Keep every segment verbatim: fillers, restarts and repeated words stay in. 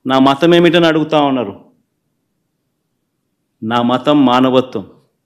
నా మతం ఏమిటని అడుగుతా ఉన్నారు. నా మతం మానవత్వం.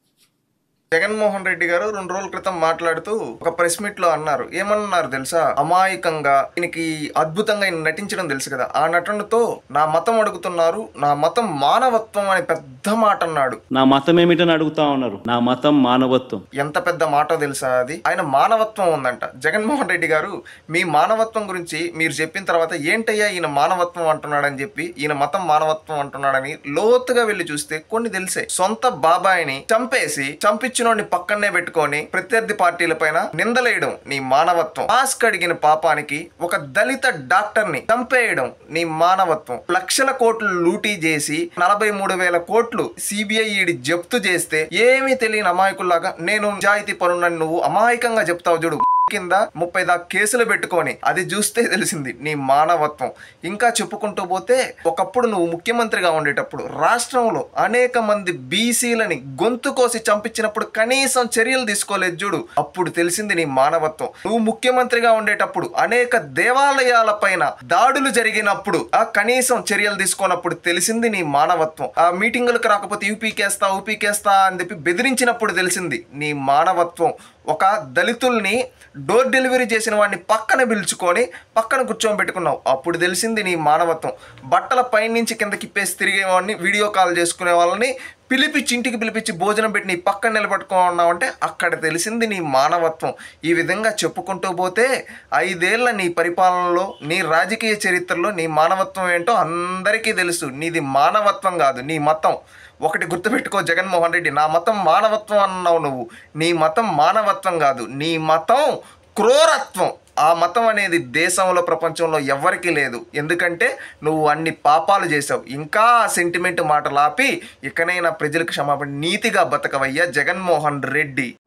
జగన్మోహన్ రెడ్డి గారు రెండు రోజుల క్రితం మాట్లాడుతూ ఒక ప్రెస్ మీట్ లో అన్నారు. ఏమన్నారు తెలుసా? అమాయకంగా ఈయనకి అద్భుతంగా ఈయన నటించడం తెలుసు కదా, ఆ నటనతో నా మతం అడుగుతున్నారు, నా మతం మానవత్వం అని పెద్ద మాట అన్నాడు. నా మతం ఏమిటని అడుగుతా ఉన్నారు. నా మతం మానవత్వం. ఎంత పెద్ద మాటో తెలుసా అది? ఆయన మానవత్వం ఉందంట. జగన్మోహన్ రెడ్డి గారు మీ మానవత్వం గురించి మీరు చెప్పిన తర్వాత ఏంటయ్యా ఈయన మానవత్వం అంటున్నాడని చెప్పి, ఈయన మతం మానవత్వం అంటున్నాడని లోతుగా వెళ్ళి చూస్తే కొన్ని తెలిసే. సొంత బాబాయిని చంపేసి చంపి పక్కనే పెట్టుకొని ప్రత్యర్థి పార్టీల పైన నిందలేయడం నీ మానవత్వం. మాస్క్ అడిగిన పాపానికి ఒక దళిత డాక్టర్ ని చంపేయడం నీ మానవత్వం. లక్షల కోట్లు లూటీ చేసి నలభై మూడు వేల కోట్లు సిబిఐ ఈడి జప్తు చేస్తే ఏమీ తెలియని అమాయకుల్లాగా నేను నిజాయితీ పరునని నువ్వు అమాయకంగా చెప్తావు చూడు. కింద ముప్పై దాకా కేసులు పెట్టుకొని అది చూస్తే తెలిసింది నీ మానవత్వం. ఇంకా చెప్పుకుంటూ పోతే ఒకప్పుడు నువ్వు ముఖ్యమంత్రిగా ఉండేటప్పుడు రాష్ట్రంలో అనేక మంది బీసీలని గొంతు కోసి చంపించినప్పుడు కనీసం చర్యలు తీసుకోలేదు చూడు, అప్పుడు తెలిసింది నీ మానవత్వం. నువ్వు ముఖ్యమంత్రిగా ఉండేటప్పుడు అనేక దేవాలయాల పైన దాడులు జరిగినప్పుడు ఆ కనీసం చర్యలు తీసుకోనప్పుడు తెలిసింది నీ మానవత్వం. ఆ మీటింగులకు రాకపోతే యూపీకేస్తా ఊపీకేస్తా అని చెప్పి బెదిరించినప్పుడు తెలిసింది నీ మానవత్వం. ఒక దళితుల్ని డోర్ డెలివరీ చేసిన వాడిని పక్కన పిలుచుకొని పక్కన కూర్చొని పెట్టుకున్నావు, అప్పుడు తెలిసింది నీ మానవత్వం. బట్టల పైనుంచి కిందకి ఇప్పేసి తిరిగేవాడిని వీడియో కాల్ చేసుకునే వాళ్ళని పిలిపించి ఇంటికి పిలిపించి భోజనం పెట్టి నీ పక్కన నిలబెట్టుకున్నావు అంటే అక్కడ తెలిసింది నీ మానవత్వం. ఈ విధంగా చెప్పుకుంటూ పోతే ఐదేళ్ల నీ పరిపాలనలో నీ రాజకీయ చరిత్రలో నీ మానవత్వం ఏంటో అందరికీ తెలుసు. నీది మానవత్వం కాదు, నీ మతం. ఒకటి గుర్తుపెట్టుకో జగన్మోహన్ రెడ్డి, నా మతం మానవత్వం అన్నావు నువ్వు. నీ మతం మానవత్వం కాదు, నీ మతం క్రూరత్వం. ఆ మతం అనేది దేశంలో ప్రపంచంలో ఎవ్వరికీ లేదు. ఎందుకంటే నువ్వు అన్ని పాపాలు చేసావు. ఇంకా సెంటిమెంట్ మాటలు ఆపి ఇకనైనా ప్రజలకు క్షమాపణ నీతిగా బతకవయ్యా జగన్మోహన్ రెడ్డి.